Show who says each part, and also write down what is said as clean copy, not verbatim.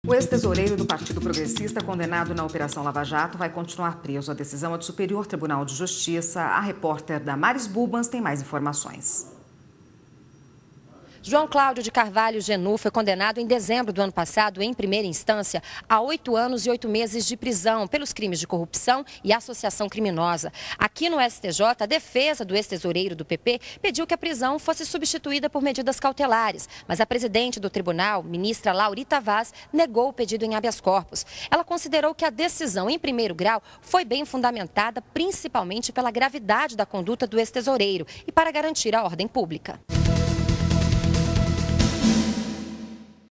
Speaker 1: O ex-tesoureiro do Partido Progressista, condenado na Operação Lava Jato, vai continuar preso. A decisão é do Superior Tribunal de Justiça. A repórter Damares Bubans tem mais informações.
Speaker 2: João Cláudio de Carvalho Genu foi condenado em dezembro do ano passado, em primeira instância, a 8 anos e 8 meses de prisão pelos crimes de corrupção e associação criminosa. Aqui no STJ, a defesa do ex-tesoureiro do PP pediu que a prisão fosse substituída por medidas cautelares, mas a presidente do tribunal, ministra Laurita Vaz, negou o pedido em habeas corpus. Ela considerou que a decisão em primeiro grau foi bem fundamentada, principalmente pela gravidade da conduta do ex-tesoureiro e para garantir a ordem pública.